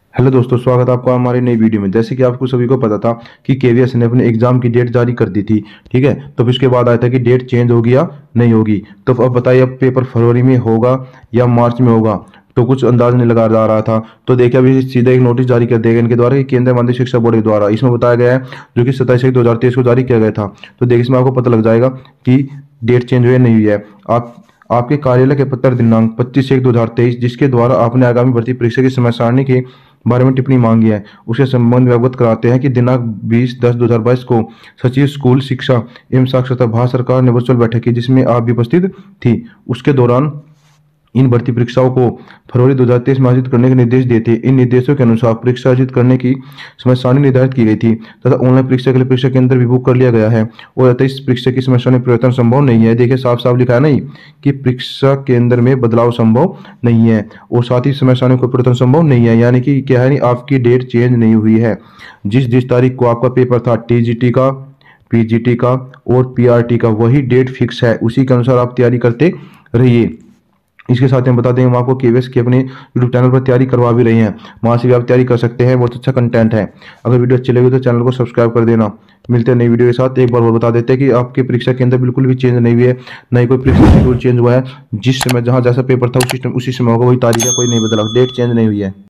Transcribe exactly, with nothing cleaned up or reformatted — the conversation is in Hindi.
हेलो दोस्तों, स्वागत है आपका हमारी नई वीडियो में। जैसे कि आपको सभी को पता था कि केवीएस ने अपने एग्जाम की डेट जारी कर दी थी। ठीक है, तो फिर उसके बाद आया था कि डेट चेंज होगी या नहीं होगी। तो अब बताइए, अब पेपर फरवरी में होगा या मार्च में होगा, तो कुछ अंदाज नहीं लगा जा रहा था। तो देखिए, अभी सीधा एक नोटिस जारी कर दिया गया इनके द्वारा कि केंद्रीय माध्यमिक शिक्षा बोर्ड के द्वारा। इसमें बताया गया है जो कि सत्ताईस एक दो हजार तेईस को जारी किया गया था। तो देखिए, इसमें आपको पता लग जाएगा कि डेट चेंज हुई या नहीं हुई है। आप आपके कार्यालय के पत्र दिनांक पच्चीस एक दो हजार तेईस, जिसके द्वारा आपने आगामी भर्ती परीक्षा की समय सारणी के बारे में टिप्पणी मांगी है, उसके संबंध में अवगत कराते हैं कि दिनांक बीस दस दो हजार बाईस को सचिव स्कूल शिक्षा एवं साक्षरता भारत सरकार ने वर्चुअल बैठक की, जिसमें आप भी उपस्थित थी। उसके दौरान इन भर्ती परीक्षाओं को फरवरी दो हजार तेईस में आयोजित करने के निर्देश दिए थे। इन निर्देशों के अनुसार परीक्षा आयोजित करने की समय सारणी निर्धारित की गई थी तथा ऑनलाइन परीक्षा के लिए परीक्षा केंद्र भी बुक कर लिया गया है और अतः इस परीक्षा की समय सारणी में परिवर्तन संभव नहीं है। देखिए, साफ साफ लिखा है नहीं कि परीक्षा केंद्र में बदलाव संभव नहीं है और साथ ही समय सारणी में कोई परिवर्तन संभव नहीं है। यानी कि क्या है, नहीं आपकी डेट चेंज नहीं हुई है। जिस जिस तारीख को आपका पेपर था, टीजीटी का, पीजीटी का और पीआरटी का, वही डेट फिक्स है। उसी के अनुसार आप तैयारी करते रहिए। इसके साथ हम बता दें, हम आपको केवीएस के अपने यूट्यूब चैनल पर तैयारी करवा भी रहे हैं, वहां से भी आप तैयारी कर सकते हैं। बहुत अच्छा कंटेंट है। अगर वीडियो अच्छी लगी तो चैनल को सब्सक्राइब कर देना। मिलते हैं नई वीडियो के साथ। एक बार और बता देते हैं कि आपकी परीक्षा के अंदर बिल्कुल भी चेंज नहीं हुई है, नहीं कोई परीक्षा शेड्यूल चेंज हुआ है। जिस समय जहां जैसा पेपर था उसी उसी समय होगा, वही तारीख है, कोई नहीं बदला, डेट चेंज नहीं हुई है।